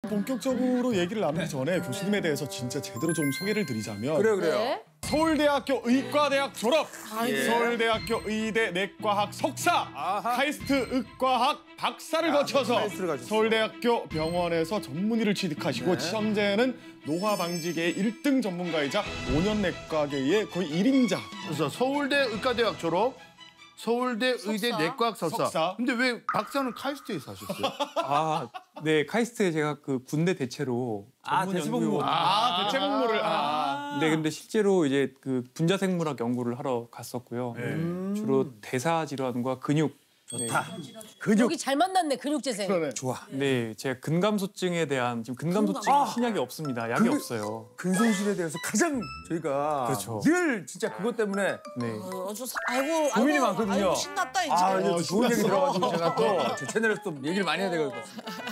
본격적으로 얘기를 나누기 전에 교수님에 대해서 진짜 제대로 좀 소개를 드리자면 그래요. 네. 서울대학교 의과대학 졸업, 예. 서울대학교 의대 내과학 석사, 카이스트 의과학 박사를 거쳐서 카이스트를 가셨어요. 서울대학교 병원에서 전문의를 취득하시고 현재는 노화 방지계의 1등 전문가이자 5년 내과계의 거의 1인자. 그래서 서울대 의과대학 졸업, 서울대 의대 내과학 석사. 근데 왜 박사는 카이스트에서 하셨어요? 네, 카이스트에 제가 그 군대 대체로 전문 연구원. 대체 공모를. 네, 근데 실제로 이제 그 분자생물학 연구를 하러 갔었고요. 주로 대사 질환과 근육. 좋다. 근육. 여기 잘 만났네, 근육재생. 그러네. 좋아. 네, 제가 근감소증에 대한 지금 근감소증 신약이 없습니다. 약이 없어요. 근손실에 대해서 가장 저희가 그렇죠. 늘 진짜 그것 때문에 네. 아이고 고민이 많거든요. 아이고, 신났다 이제. 이제 좋은 얘기 들어가지고 제가 또 제 채널에서 또 얘기를 많이 해야 되거든요.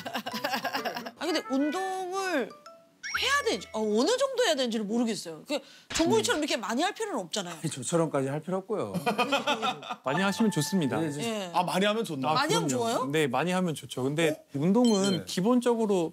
근데 운동을 해야 되지. 어느 정도 해야 되는지를 모르겠어요. 그 정국이처럼 이렇게 많이 할 필요는 없잖아요. 저처럼까지 할 필요 없고요. 많이 하시면 좋습니다. 예. 많이 하면 좋나? 많이 하면 좋아요? 네, 많이 하면 좋죠. 근데 운동은 기본적으로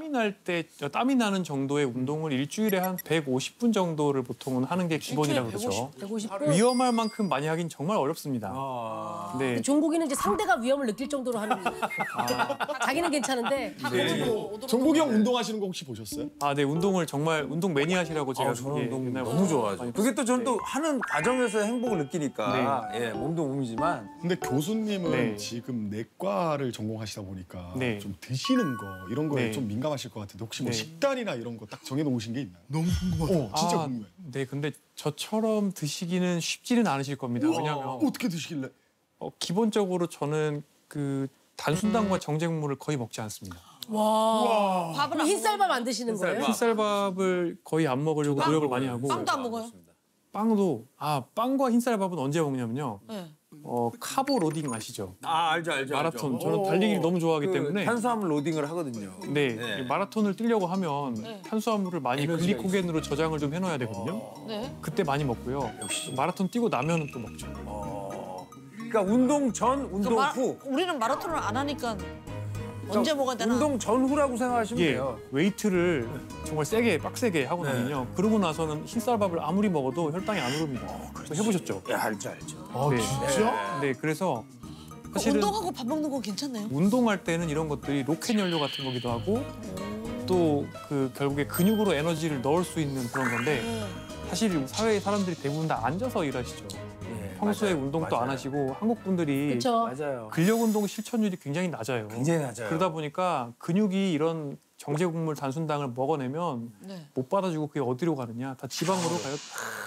땀이 나는 정도의 운동을 일주일에 한 150분 정도를 보통은 하는 게 기본이라고 그러죠. 150분. 위험할 만큼 많이 하긴 정말 어렵습니다. 네. 종국이는 이제 상대가 위험을 느낄 정도로 하는 거예요. 자기는 괜찮은데. 정국이 형 운동하시는 거 혹시 보셨어요? 네, 운동을 정말 운동 매니아시라고 제가 저는 운동 옛날부터 너무 좋아하죠. 많이 그게 또 저는 또 하는 과정에서 행복을 느끼니까 예, 몸도 몸이지만 근데 교수님은 네. 지금 내과를 전공하시다 보니까 네. 좀 드시는 거 이런 거에 네. 좀 민감하실 것 같은데 혹시 뭐 네. 식단이나 이런 거 딱 정해놓으신 게 있나요? 너무 궁금하다. 진짜 궁금해. 네, 근데 저처럼 드시기는 쉽지는 않으실 겁니다. 왜냐하면 어떻게 드시길래? 기본적으로 저는 그 단순당과 정제국물을 거의 먹지 않습니다. 와. 밥은 그럼 안 흰쌀밥 안 드시는 거예요? 흰쌀밥을 거의 안 먹으려고 노력을 많이 하고 빵도 안 먹어요? 빵도 빵과 흰쌀밥은 언제 먹냐면요. 네. 카보 로딩 아시죠? 알죠. 마라톤. 저는 달리기를 너무 좋아하기 때문에 탄수화물 로딩을 하거든요. 네, 마라톤을 뛰려고 하면 탄수화물을 많이 에너지가 글리코겐으로 저장을 좀 해놔야 되거든요. 네. 그때 많이 먹고요. 마라톤 뛰고 나면은 또 먹죠. 그러니까 운동 전, 운동 후. 우리는 마라톤을 안 하니까 언제 먹어야 되나? 운동 전후라고 생각하시면 이게 돼요. 웨이트를 정말 세게 빡세게 하고 나면요. 그러고 나서는 흰쌀밥을 아무리 먹어도 혈당이 안 오릅니다. 그거 해보셨죠? 예, 알죠. 네. 진짜? 네, 그래서 그 사실은 운동하고 밥 먹는 건 괜찮네요. 운동할 때는 이런 것들이 로켓 연료 같은 거기도 하고 또 그 결국에 근육으로 에너지를 넣을 수 있는 그런 건데 사실 사회의 사람들이 대부분 다 앉아서 일하시죠. 평소에 맞아요. 운동도 안 하시고 한국 분들이 그렇죠. 맞아요. 근력 운동 실천율이 굉장히 낮아요. 굉장히 낮아요. 그러다 보니까 근육이 이런 정제국물 단순당을 먹어내면 네. 못 받아주고 그게 어디로 가느냐? 다 지방으로 가요.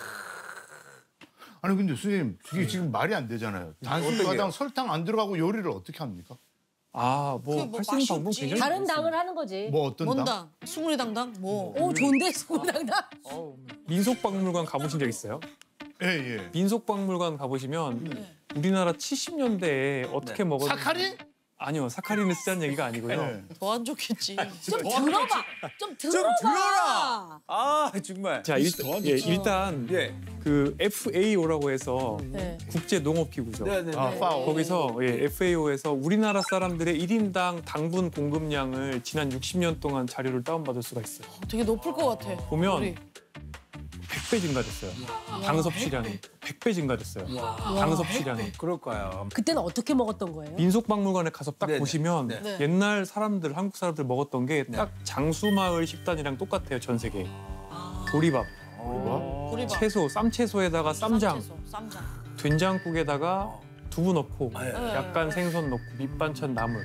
아니 근데 선생님 그게 지금 말이 안 되잖아요. 단순가당 설탕 안 들어가고 요리를 어떻게 합니까? 뭐 그게 뭐 할 수 있는 맛이 방법 없지. 굉장히 다른 많습니다. 당을 하는 거지. 뭐 어떤 당? 뭔당? 숭리당당? 뭐? 오, 좋은데, 수고당당. 민속박물관 가보신 적 있어요? 예. 민속박물관 가보시면 우리나라 70년대에 어떻게 먹었는지 사카린? 아니요, 사카린을 쓰자는 얘기가 아니고요. 네. 더 안 좋겠지. 좀 들어봐. 좀 들어봐. 들어라! 정말. 자, 일단 예. 그 FAO라고 해서 네. 국제 농업기구죠. 네네. 파오. 거기서 FAO에서 우리나라 사람들의 1인당 당분 공급량을 지난 60년 동안 자료를 다운받을 수가 있어요. 되게 높을 것 같아. 보면 우리. 100배 증가됐어요. 당 섭취량이 100배 증가됐어요. 당 섭취량이. 그럴까요? 그때는 어떻게 먹었던 거예요? 민속박물관에 가서 딱 네네. 보시면 네. 옛날 사람들, 한국 사람들 먹었던 게 딱 장수마을 식단이랑 똑같아요, 전 세계. 보리밥, 보리밥. 채소, 쌈채소에다가 쌈장, 쌈채소, 쌈장. 된장국에다가 두부 넣고 예. 약간 생선 넣고 밑반찬 나물.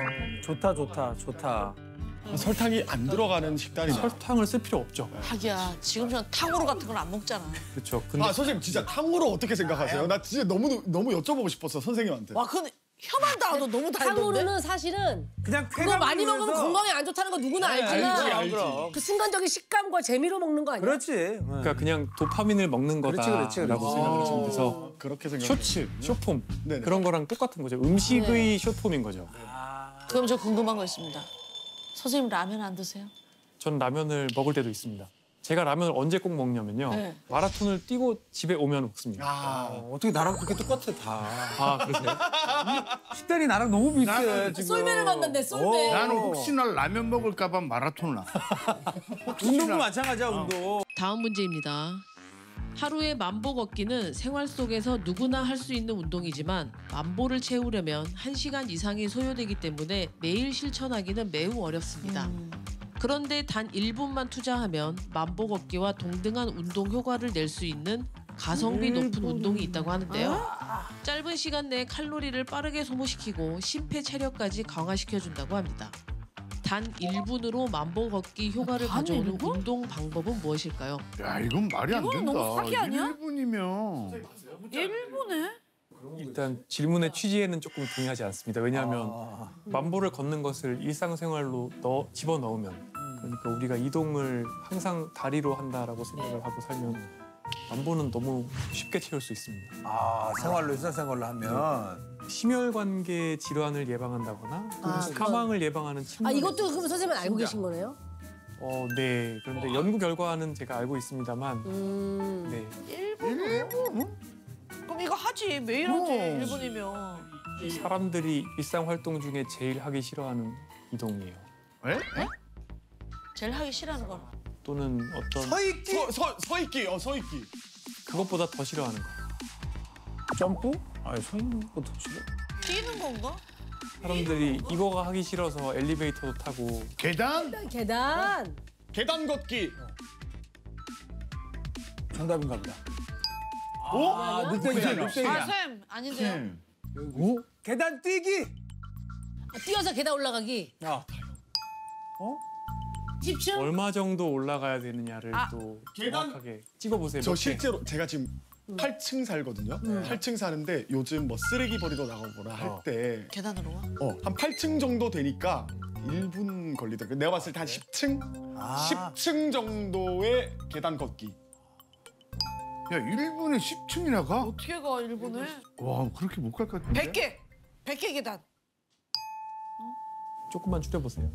좋다. 설탕이 안 들어가는 식단이다. 설탕을 쓸 필요 없죠. 하기야 지금 전 탕후루 같은 건 안 먹잖아. 그렇죠. 근데 선생님 진짜 탕후루 어떻게 생각하세요? 나 진짜 너무 여쭤보고 싶었어 선생님한테. 와 근데 혀만 닿아도 너무 달던데? 탕후루는 사실은 그냥 그거 많이 먹으면 건강에 안 좋다는 거 누구나 알지만 알지. 그 순간적인 식감과 재미로 먹는 거 아니야? 그렇지. 그러니까 그냥 도파민을 먹는 거다라고 그렇지. 생각하시면 돼서 그렇게 생각. 쇼츠, 쇼폼 네네. 그런 거랑 똑같은 거죠. 음식의 쇼폼인 거죠. 그럼 저 궁금한 거 있습니다. 선생님 라면 안 드세요? 전 라면을 먹을 때도 있습니다. 제가 라면을 언제 꼭 먹냐면요. 네. 마라톤을 뛰고 집에 오면 먹습니다. 어떻게 나랑 그렇게 똑같아 다. 아, 그러세요? 식단이 나랑 너무 비슷해 지금. 쏠매를 만났네, 쏠매. 나는 혹시나 라면 먹을까 봐 마라톤을 안. 운동도 마찬가지야 운동. 다음 문제입니다. 하루에 만보 걷기는 생활 속에서 누구나 할 수 있는 운동이지만 만보를 채우려면 1시간 이상이 소요되기 때문에 매일 실천하기는 매우 어렵습니다. 그런데 단 1분만 투자하면 만보 걷기와 동등한 운동 효과를 낼 수 있는 가성비 높은 운동이 있다고 하는데요. 짧은 시간 내에 칼로리를 빠르게 소모시키고 심폐체력까지 강화시켜준다고 합니다. 단 1분으로 만보 걷기 효과를 가져오는 운동 방법은 무엇일까요? 야 이건 말이 안 이거는 된다. 너무 사기 아니야? 1분이면 1분에? 일단 질문의 취지에는 조금 동의하지 않습니다. 왜냐하면 만보를 걷는 것을 일상생활로 집어넣으면 그러니까 우리가 이동을 항상 다리로 한다라고 생각을 하고 살면 만보는 너무 쉽게 채울 수 있습니다. 아 생활로 일상생활로 하면. 심혈관계 질환을 예방한다거나 사망을 예방하는 침몰. 이것도 그럼 선생님은 알고 계신 거네요? 네. 그런데 연구 결과는 제가 알고 있습니다만 네. 1분? 그럼 이거 하지. 매일 하지. 1분이면. 사람들이 일상 활동 중에 제일 하기 싫어하는 이동이에요. 에? 제일 하기 싫어하는 건. 또는 어떤 서있기. 서있기. 그것보다 더 싫어하는 거. 점프? 아니 서 있는 것도 싫어. 뛰는 건가? 사람들이 이거가 하기 싫어서 엘리베이터도 타고 계단? 계단. 계단 걷기. 정답인가 보다. 오? 늑대기야 아, 늑대기야. 쌤. 아닌데요. 오? 계단 뛰기. 뛰어서 계단 올라가기. 야. 10층? 얼마 정도 올라가야 되느냐를 또 계단? 정확하게 찍어보세요. 저 몇 개. 실제로 제가 지금 8층 살거든요. 8층 사는데 요즘 뭐 쓰레기 버리러 나가거나 할 때 계단으로 와? 한 8층 정도 되니까 1분 걸리더라고요. 내가 봤을 때 한 10층? 10층 정도의 계단 걷기. 야 1분에 10층이나 가? 어떻게 가 1분에? 와 그렇게 못 갈 것 같은데? 100개. 100개 계단. 조금만 줄여보세요.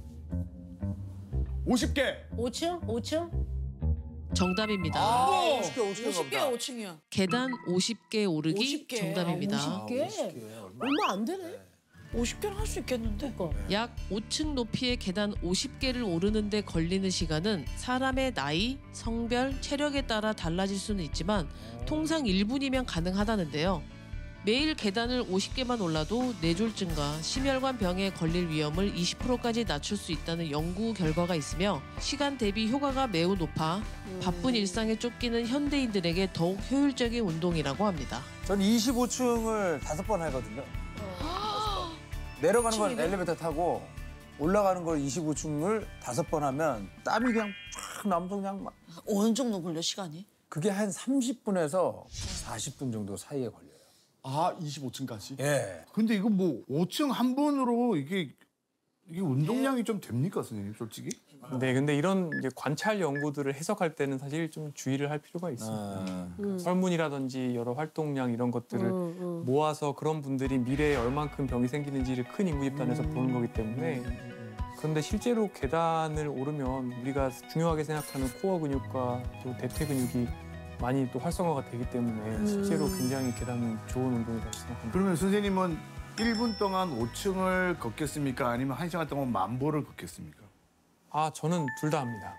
50개. 5층? 5층? 정답입니다. 50개 5층이야. 계단 50개 오르기 50개. 정답입니다. 50개? 얼마 안 되네. 50개는 할 수 있겠는데? 약 5층 높이의 계단 50개를 오르는데 걸리는 시간은 사람의 나이, 성별, 체력에 따라 달라질 수는 있지만 통상 1분이면 가능하다는데요. 매일 계단을 50개만 올라도 뇌졸중과 심혈관 병에 걸릴 위험을 20%까지 낮출 수 있다는 연구 결과가 있으며 시간 대비 효과가 매우 높아 바쁜 일상에 쫓기는 현대인들에게 더욱 효율적인 운동이라고 합니다. 전 25층을 5번 하거든요. 내려가는 건 층이네? 엘리베이터 타고 올라가는 걸 25층을 5번 하면 땀이 그냥 쫙 나면서 그냥 막. 어느 정도 걸려 시간이? 그게 한 30분에서 40분 정도 사이에 걸려요. 25층까지? 예. 근데 이거 뭐 5층 한 번으로 이게 운동량이 좀 됩니까 선생님 솔직히? 네, 근데 이런 이제 관찰 연구들을 해석할 때는 사실 좀 주의를 할 필요가 있습니다. 설문이라든지 여러 활동량 이런 것들을 모아서 그런 분들이 미래에 얼만큼 병이 생기는지를 큰 인구 집단에서 보는 거기 때문에 그런데 실제로 계단을 오르면 우리가 중요하게 생각하는 코어 근육과 또 대퇴 근육이 많이 또 활성화가 되기 때문에 실제로 굉장히 계단은 좋은 운동이라고 생각합니다. 그러면 선생님은 1분 동안 5층을 걷겠습니까? 아니면 1시간 동안 만보를 걷겠습니까? 저는 둘 다 합니다.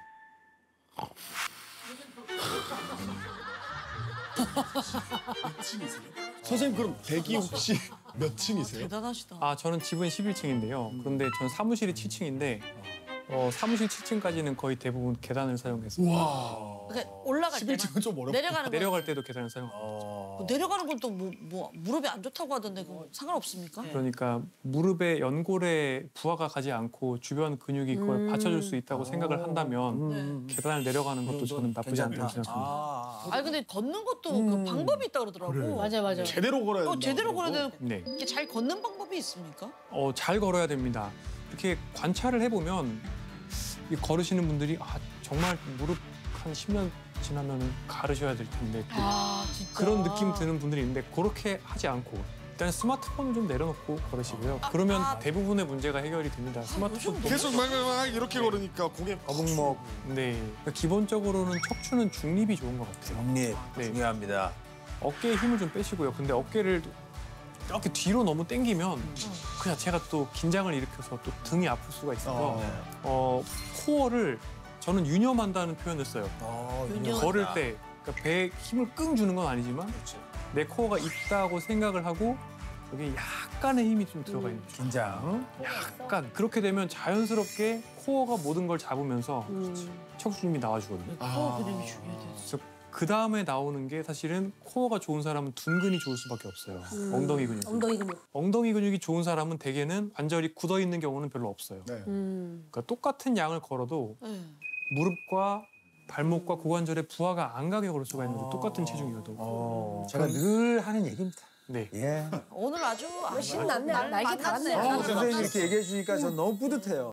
선생님 그럼 대기 혹시 몇 층이세요? 대단하시다. 저는 집은 11층인데요. 그런데 전 사무실이 7층인데 사무실 7층까지는 거의 대부분 계단을 사용해서 그러니까 올라갈 때만 11층은 좀 어렵다. 내려가는 거. 내려갈 때도 계단을 사용합니다. 내려가는 건 또 뭐 무릎이 안 좋다고 하던데 그거 상관없습니까? 그러니까 무릎에 연골에 부하가 가지 않고 주변 근육이 그걸 받쳐줄 수 있다고 생각을 한다면 계단을 내려가는 것도 저는 나쁘지 않다고 생각합니다. 아니 근데 걷는 것도 그 방법이 있다 그러더라고. 맞아. 제대로 걸어야 된다. 제대로 걸어야 되는 네, 이렇게 잘 걷는 방법이 있습니까? 잘 걸어야 됩니다. 이렇게 관찰을 해보면 이 걸으시는 분들이 정말 무릎 한 10년 지나면 가르셔야 될 텐데 진짜. 그런 느낌 드는 분들이 있는데 그렇게 하지 않고 일단 스마트폰은 좀 내려놓고 걸으시고요. 그러면 대부분의 문제가 해결이 됩니다. 스마트폰 계속 막 이렇게 걸으니까 고개 거북목, 네, 그러니까 기본적으로는 척추는 중립이 좋은 것 같아요. 정립 네. 중요합니다. 어깨에 힘을 좀 빼시고요. 근데 어깨를 이렇게 뒤로 너무 당기면 그 자체가 또 긴장을 일으켜서 또 등이 아플 수가 있어서 코어를 저는 유념한다는 표현을 써요. 걸을 때 그러니까 배에 힘을 끙 주는 건 아니지만 내 코어가 있다고 생각을 하고 여기 약간의 힘이 좀 들어가 있는 거죠. 긴장. 약간 그렇게 되면 자연스럽게 코어가 모든 걸 잡으면서 척추힘이 나와주거든요. 코어 근육이 중요해. 그래서 그 다음에 나오는 게 사실은 코어가 좋은 사람은 둔근이 좋을 수밖에 없어요. 엉덩이 근육. 엉덩이 근육. 엉덩이 근육이 좋은 사람은 대개는 관절이 굳어 있는 경우는 별로 없어요. 네. 그러니까 똑같은 양을 걸어도 네. 무릎과 발목과 고관절에 부하가 안 가게 걸을 수가 있는데 똑같은 체중이어도. 제가 늘 하는 얘기입니다. 네. 예. 오늘 아주 신났네. 날개 달았네. 선생님이 이렇게 얘기해 주니까 전 너무 뿌듯해요.